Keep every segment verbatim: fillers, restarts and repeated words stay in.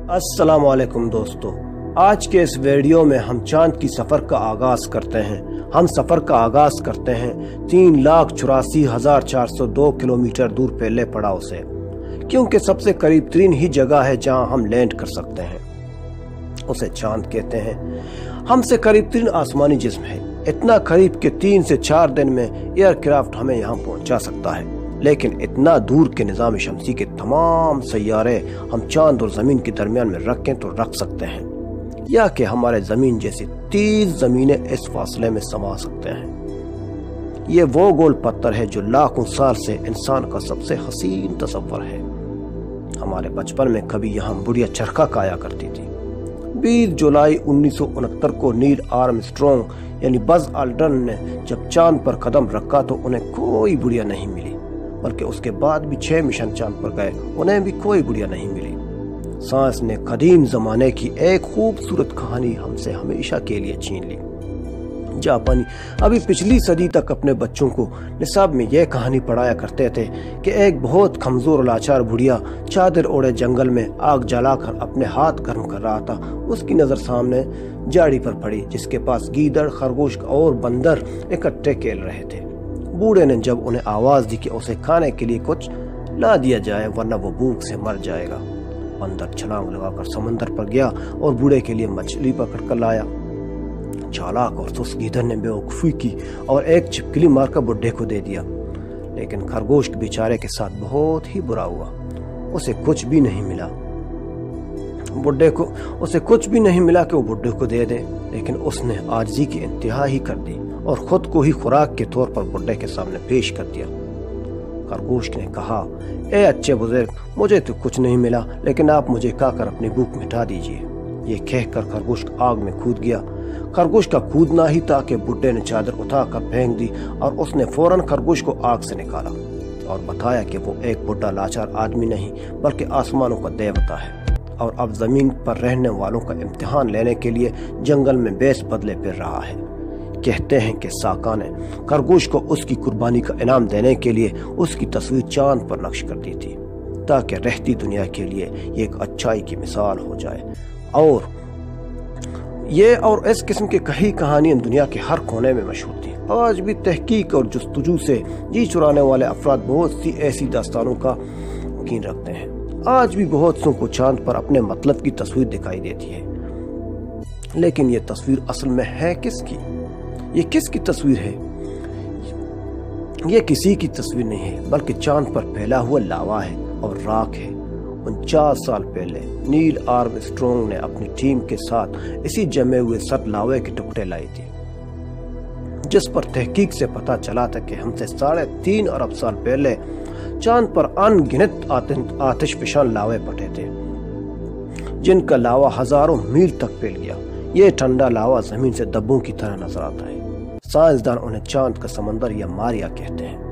अस्सलाम वालेकुम दोस्तों, आज के इस वीडियो में हम चांद की सफ़र का आगाज़ करते हैं। हम सफ़र का आगाज़ करते हैं तीन लाख चौरासी हज़ार चार सौ दो किलोमीटर दूर फैले पड़ाव से, क्योंकि सबसे करीब तरीन ही जगह है जहां हम लैंड कर सकते हैं, उसे चांद कहते हैं। हमसे करीब तरीन आसमानी जिस्म है, इतना करीब कि तीन से चार दिन में एयरक्राफ्ट हमें यहाँ पहुँचा सकता है। लेकिन इतना दूर के निज़ाम शमसी के तमाम सैयारे हम चांद और ज़मीन के दरमियान में रखें तो रख सकते हैं, या कि हमारे ज़मीन जैसी तीस ज़मीनें इस फासले में समा सकते हैं। ये वो गोल पत्थर है जो लाखों साल से इंसान का सबसे हसीन तस्वर है। हमारे बचपन में कभी यहाँ बुढ़िया चरखा खाया करती थी। बीस जुलाई उन्नीस सौ उनहत्तर को नील आर्मस्ट्रॉन्ग यानी बज़ ऑल्ड्रिन ने जब चांद पर कदम रखा तो उन्हें कोई बुढ़िया नहीं मिली, बल्कि उसके बाद भी छह मिशन चांद पर गए, उन्हें भी कोई बुढ़िया नहीं मिली। साइंस ने कदीम जमाने की एक खूबसूरत कहानी हमसे हमेशा के लिए छीन ली। जापानी अभी पिछली सदी तक अपने बच्चों को निसाब में यह कहानी पढ़ाया करते थे कि एक बहुत कमजोर और लाचार बुढ़िया चादर ओढ़े जंगल में आग जलाकर अपने हाथ गर्म कर रहा था। उसकी नजर सामने झाड़ी पर पड़ी जिसके पास गीदड़, खरगोश और बंदर इकट्ठे खेल रहे थे। बूढ़े ने जब उन्हें आवाज दी कि उसे खाने के लिए कुछ ला दिया जाए वरना वो भूख से मर जाएगा। बंदर छलांग लगाकर समंदर पर गया और बूढ़े के लिए मछली पकड़ कर लाया। चालाक और सुस्त गीदड़ ने बेवकूफी की और एक छिपकली मारकर बुढ़े को दे दिया, लेकिन खरगोश के बेचारे के साथ बहुत ही बुरा हुआ। उसे कुछ भी नहीं मिला बुढ़े को उसे कुछ भी नहीं मिला कि वो बुढ़े को दे दे, लेकिन उसने आजिज़ी की इंतहा ही कर दी और खुद को ही खुराक के तौर पर बुढ़े के सामने पेश कर दिया। खरगोश ने कहा, ए अच्छे बुजुर्ग, मुझे तो कुछ नहीं मिला, लेकिन आप मुझे खाकर अपनी भूख मिटा दीजिए। ये कहकर खरगोश आग में कूद गया। खरगोश का कूदना ही था कि बुढ़े ने चादर उठाकर फेंक दी और उसने फौरन खरगोश को आग से निकाला और बताया कि वो एक बुढ़ा लाचार आदमी नहीं बल्कि आसमानों का देवता है और अब जमीन पर रहने वालों का इम्तिहान लेने के लिए जंगल में बेस बदले फिर रहा है। कहते हैं कि साका ने खरगोश को उसकी कुर्बानी का इनाम देने के लिए उसकी तस्वीर चांद पर नक्श कर दी थी, ताकि रहती दुनिया के लिए ये एक अच्छाई की मिसाल हो जाए। और ये और इस किस्म की कई कहानियां दुनिया के हर कोने में मशहूर थी। आज भी तहकीक और जुस्तजू से जी चुराने वाले अफराद बहुत सी ऐसी दास्तानों का यकीन रखते हैं। आज भी बहुत सौ को चांद पर अपने मतलब की तस्वीर दिखाई देती है, लेकिन ये तस्वीर असल में है किसकी? ये किसकी तस्वीर है? ये किसी की तस्वीर नहीं है, बल्कि चांद पर फैला हुआ लावा है और राख है। उनचास साल पहले नील आर्मस्ट्रॉन्ग ने अपनी टीम के साथ इसी जमे हुए सत लावे के टुकड़े लाई थी, जिस पर तहकीक से पता चला था कि हमसे साढ़े तीन अरब साल पहले चांद पर अनगिनत आतिशफशान लावे पटे थे, जिनका लावा हजारों मील तक फैल गया। ये ठंडा लावा जमीन से दब्बों की तरह नजर आता है। साइंसदान उन्हें चांद का समंदर या मारिया कहते हैं।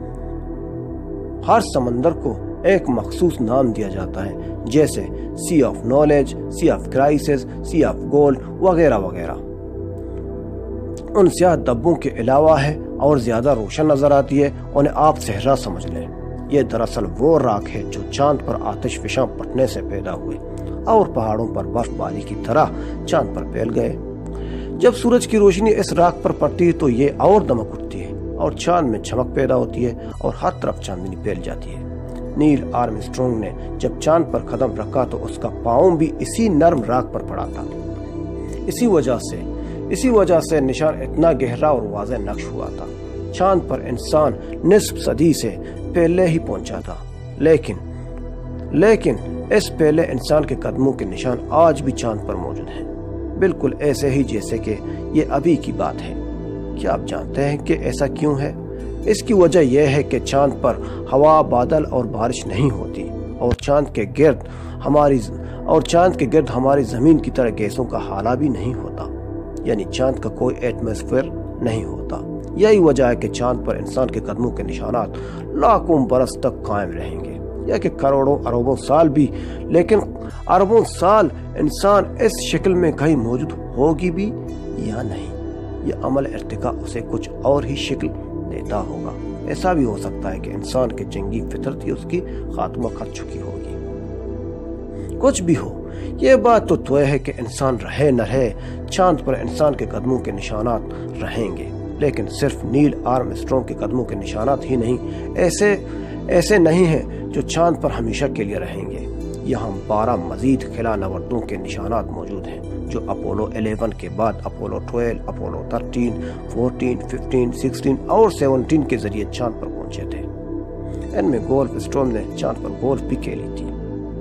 हर समंदर को एक मखसूस नाम दिया जाता है, जैसे sea of knowledge, sea of crisis, sea of gold वगैरह वगैरह। उन स्याह दब्बों के अलावा है और ज्यादा रोशन नजर आती है, उन्हें आप सहरा समझ लें। ये दरअसल वो राख है जो चांद पर आतिशफशां पड़ने से पैदा हुए और पहाड़ों पर बर्फबारी की तरह चांद पर फैल गए। जब सूरज की रोशनी इस राख पर पड़ती है तो ये और दमक उठती है और चांद में चमक पैदा होती है और हर तरफ चांदनी फैल जाती है। नील आर्मस्ट्रॉन्ग ने जब चांद पर कदम रखा तो उसका पाँव भी इसी नर्म राख पर पड़ा था। इसी वजह से इसी वजह से निशान इतना गहरा और वाज़ेह नक्श हुआ था। चांद पर इंसान निस्फ सदी से पहले ही पहुंचा था, लेकिन लेकिन इस पहले इंसान के कदमों के निशान आज भी चांद पर मौजूद हैं, बिल्कुल ऐसे ही जैसे कि ये अभी की बात है। क्या आप जानते हैं कि ऐसा क्यों है? इसकी वजह यह है कि चांद पर हवा, बादल और बारिश नहीं होती और चांद के गिर्द हमारी और चांद के गिर्द हमारी जमीन की तरह गैसों का हाला भी नहीं होता, यानी चांद का कोई एटमॉस्फेयर नहीं होता। यही वजह है कि चांद पर इंसान के कदमों के निशानात लाखों बरस तक कायम रहेंगे, या कि करोड़ों अरबों साल भी, लेकिन अरबों साल इंसान इस शक्ल में कहीं मौजूद होगी भी या नहीं। यह अमल इर्तिका उसे कुछ और ही शक्ल देता होगा। ऐसा भी हो सकता है कि इंसान के जंगी फितरत ही उसकी खात्मा कर चुकी होगी। कुछ भी हो, یہ بات تو طے ہے کہ انسان رہے نہ رہے چاند پر انسان کے قدموں کے نشانات رہیں گے، لیکن صرف نیل آرم اسٹرانگ کے قدموں کے نشانات ہی نہیں، ایسے ایسے نہیں ہیں جو چاند پر ہمیشہ کے لیے رہیں گے۔ یہاں بارہ مزید خلا نوردوں کے نشانات موجود ہیں جو اپولو الیون کے بعد Apollo twelve, Apollo thirteen, fourteen, fifteen, sixteen اور سیونٹین کے ذریعے چاند پر پہنچے تھے۔ ان میں گولف اسٹرام نے چاند پر گولف بھی کھیلی تھی۔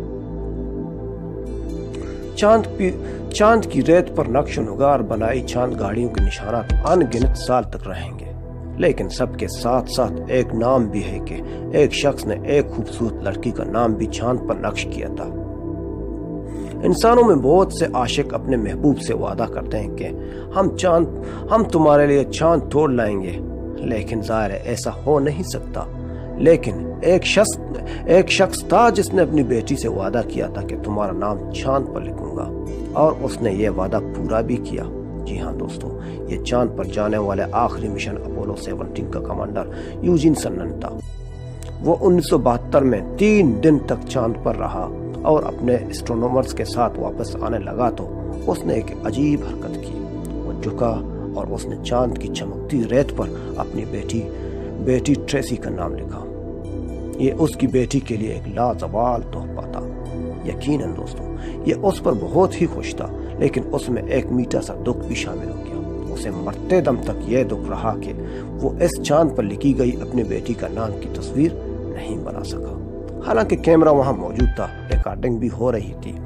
چاند پی چاند کی ریت پر نقش و نگار بنائی چاند گاڑیوں کے نشانات ان گنت سال تک رہیں گے، لیکن سب کے ساتھ ساتھ ایک نام بھی ہے کہ ایک شخص نے ایک خوبصورت لڑکی کا نام بھی چاند پر نقش کیا تھا۔ انسانوں میں بہت سے عاشق اپنے محبوب سے وعدہ کرتے ہیں کہ ہم چاند ہم تمہارے لیے چاند توڑ لائیں گے، لیکن ظاہر ہے ایسا ہو نہیں سکتا۔ لیکن ایک شخص ایک شخص تھا جس نے اپنی بیٹی سے وعدہ کیا تھا کہ تمہارا نام چاند پر لکھوں گا، اور اس نے یہ وعدہ پورا بھی کیا۔ جی ہاں دوستو، یہ چاند پر جانے والے آخری مشن اپولو سیونٹین کا کمانڈر یوجین سنن تھا۔ وہ انیس سو بہتر میں تین دن تک چاند پر رہا اور اپنے اسٹرونومرز کے ساتھ واپس آنے لگا تو اس نے ایک عجیب حرکت کی۔ وہ جھکا اور اس نے چاند کی چمکتی ریت پر اپنی بیٹی بیٹی ٹریسی کا نام لکھا۔ یہ اس کی بیٹی کے لیے ایک لازوال تحفہ تھا۔ یقیناً دوستو، یہ اس پر بہت ہی خوش تھا، لیکن اس میں ایک میٹھا سا دکھ بھی شامل ہو گیا۔ اسے مرتے دم تک یہ دکھ رہا کہ وہ اس چاند پر لکھی گئی اپنی بیٹی کا نام کی تصویر نہیں بنا سکا۔ حالانکہ کیمرہ وہاں موجود تھا، ریکارڈنگ بھی ہو رہی تھی۔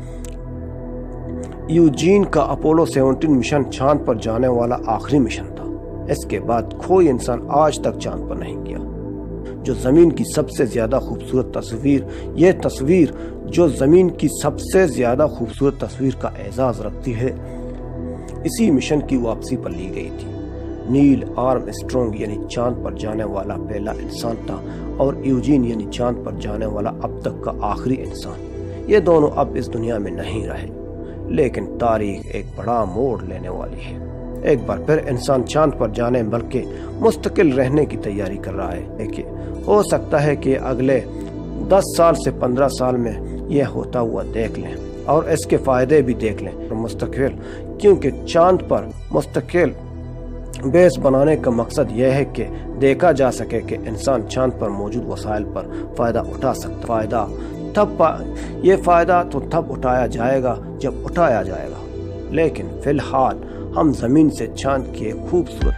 یوجین کا اپولو سیونٹین مشن چاند پر جانے والا آخری مشن تھا۔ اس کے بعد کوئی انسان آج تک چاند پر نہیں گیا۔ جو زمین کی سب سے زیادہ خوبصورت تصویر یہ تصویر جو زمین کی سب سے زیادہ خوبصورت تصویر کا اعزاز رکھتی ہے، اسی مشن کی واپسی پر لی گئی تھی۔ نیل آرم اسٹرانگ یعنی چاند پر جانے والا پہلا انسان تھا، اور یوجین یعنی چاند پر جانے والا اب تک کا آخری انسان۔ یہ دونوں اب اس دنیا میں نہیں رہے، لیکن تاریخ ایک بڑا موڑ لینے والی ہے۔ ایک بار پھر انسان چاند پر جانے بلکہ مستقل رہنے کی تیاری کر رہا ہے کہ ہو سکتا ہے کہ اگلے دس سال سے پندرہ سال میں یہ ہوتا ہوا دیکھ لیں اور اس کے فائدے بھی دیکھ لیں مستقل، کیونکہ چاند پر مستقل بیس بنانے کا مقصد یہ ہے کہ دیکھا جا سکے کہ انسان چاند پر موجود وسائل پر فائدہ اٹھا سکتا۔ فائدہ تب یہ فائدہ تو تب اٹھایا جائے گا جب اٹھایا جائے گا، لیکن فی الحال ہم زمین سے چاند کی ایک خوبصورت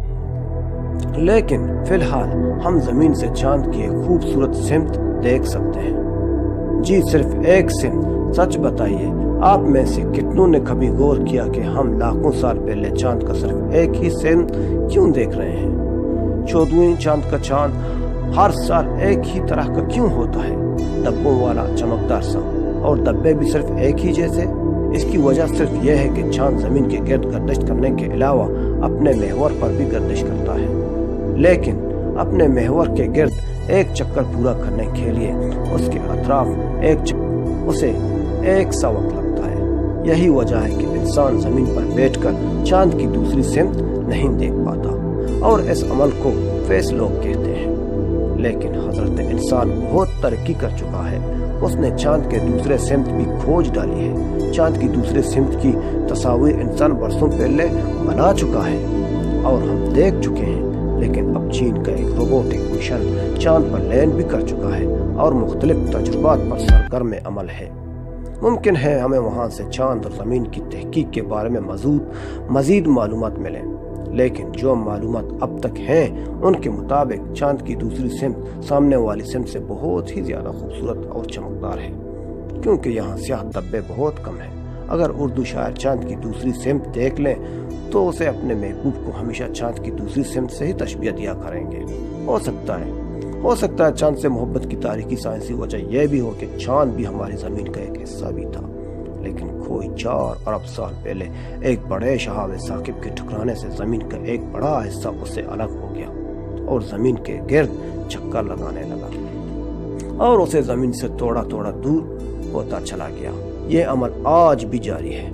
لیکن فی الحال ہم زمین سے چاند کی ایک خوبصورت سمت دیکھ سکتے ہیں۔ جی صرف ایک سمت۔ سچ بتائیے، آپ میں سے کتنوں نے کبھی غور کیا کہ ہم لاکھوں سال پہلے چاند کا صرف ایک ہی سمت کیوں دیکھ رہے ہیں؟ چودھویں چاند کا چاند ہر سال ایک ہی طرح کا کیوں ہوتا ہے؟ ڈبوں والا چمکدار سا، اور ڈبے بھی صرف ایک ہی جیسے۔ اس کی وجہ صرف یہ ہے کہ چاند زمین کے گرد گردش کرنے کے علاوہ اپنے محور پر بھی گردش کرتا ہے، لیکن اپنے محور کے گرد ایک چکر پورا کرنے کے لیے اس کے اطراف ایک چکر اسے ایک سا وقت لگتا ہے۔ یہی وجہ ہے کہ انسان زمین پر بیٹھ کر چاند کی دوسری سمت نہیں دیکھ پاتا، اور اس عمل کو فیس لوگ کہتے ہیں۔ لیکن حضرت انسان بہت ترقی کر چکا ہے، اس نے چاند کے دوسرے سمت بھی کھوج ڈالی ہے۔ چاند کی دوسرے سمت کی تصاویر انسان برسوں پہلے بنا چکا ہے اور ہم دیکھ چکے ہیں، لیکن اب چین کا ایک روبوٹک مشن چاند پر لینڈ بھی کر چکا ہے اور مختلف تجربات پر سرگرم عمل ہے۔ ممکن ہے ہمیں وہاں سے چاند اور زمین کی تحقیق کے بارے میں مزید مزید معلومات ملیں، لیکن جو معلومات اب تک ہیں ان کے مطابق چاند کی دوسری سمت سامنے والی سمت سے بہت ہی زیادہ خوبصورت اور چمکدار ہے، کیونکہ یہاں سیاہ دھبے بہت کم ہیں۔ اگر اردو شاعر چاند کی دوسری سمت دیکھ لیں تو اسے اپنے محبوب کو ہمیشہ چاند کی دوسری سمت سے ہی تشبیہ دیا کریں گے۔ ہو سکتا ہے ہو سکتا ہے چاند سے محبت کی تاریخی سائنسی وجہ یہ بھی ہو کہ چاند بھی ہماری زمین کا ایک حصہ بھی تھا، لیکن کوئی چار ارب سال پہلے ایک بڑے شہاب ثاقب کے ٹکرانے سے زمین کا ایک بڑا حصہ اس سے الگ ہو گیا اور زمین کے گرد چکر لگانے لگا، اور اسے زمین سے تھوڑا تھوڑا دور ہوتا چلا گیا۔ یہ عمل آج بھی جاری ہے۔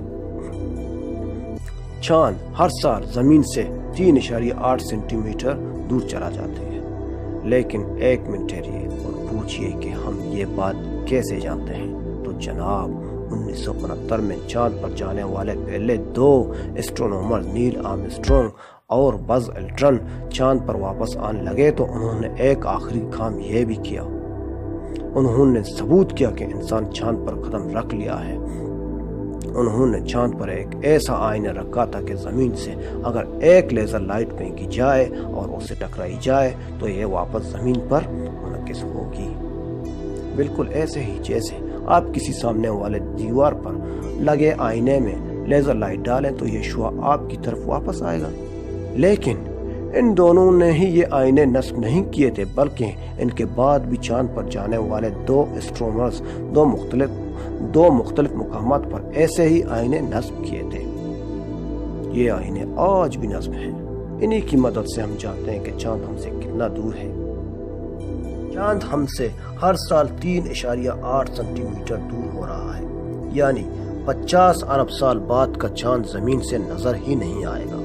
چاند ہر سال زمین سے تین اشاریہ آٹھ سینٹی میٹر دور چلا جاتے ہیں، لیکن ایک منٹ ٹھہریے اور پوچھئے کہ ہم یہ بات کیسے جانتے ہیں؟ تو جناب انیس سو انہتر میں چاند پر جانے والے پہلے دو اسٹرونومر نیل آرمسٹرانگ اور بز الڈرن چاند پر واپس آنے لگے تو انہوں نے ایک آخری کام یہ بھی کیا۔ انہوں نے ثبوت کیا کہ انسان چاند پر قدم رکھ لیا ہے۔ انہوں نے چاند پر ایک ایسا آئینہ رکھا تھا کہ زمین سے اگر ایک لیزر لائٹ پھینکی جائے اور اسے ٹکرائی جائے تو یہ واپس زمین پر منعکس ہوگی، بالکل ایسے ہی جیسے آپ کسی سامنے والے دیوار پر لگے آئینے میں لیزر لائٹ ڈالیں تو یہ شعاع آپ کی طرف واپس آئے گا۔ لیکن ان دونوں نے ہی یہ آئینے نصب نہیں کیے تھے، بلکہ ان کے بعد بھی چاند پر جانے والے دو اسٹرونومرز دو مختلف دو مختلف مقامات پر ایسے ہی آئینے نصب کیے تھے۔ یہ آئینے آج بھی نصب ہیں۔ انہی کی مدد سے ہم جانتے ہیں کہ چاند ہم سے کتنا دور ہے۔ چاند ہم سے ہر سال تین اشاریہ آٹھ سینٹی میٹر دور ہو رہا ہے، یعنی پچاس ارب سال بعد کا چاند زمین سے نظر ہی نہیں آئے گا۔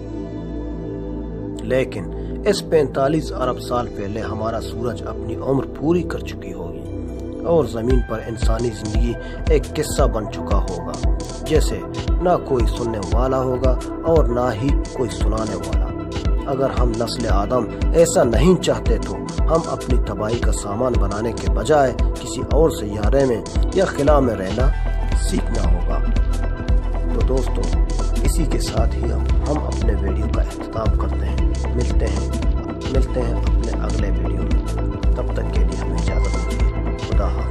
لیکن اس پینتالیس ارب سال پہلے ہمارا سورج اپنی عمر پوری کر چکی ہوگی اور زمین پر انسانی زندگی ایک قصہ بن چکا ہوگا، جیسے نہ کوئی سننے والا ہوگا اور نہ ہی کوئی سنانے والا۔ اگر ہم نسل آدم ایسا نہیں چاہتے تو ہم اپنی تباہی کا سامان بنانے کے بجائے کسی اور سیارے میں یا خلا میں رہنا سیکھنا ہوگا۔ تو دوستو، اسی کے ساتھ ہی ہم ہم اپنے ویڈیو کا اختتام کرتے ہیں۔ ملتے ہیں ملتے ہیں اپنے اگلے ویڈیو میں، تب تک کے لیے ہمیں اجازت دیجیے۔ خدا حافظ۔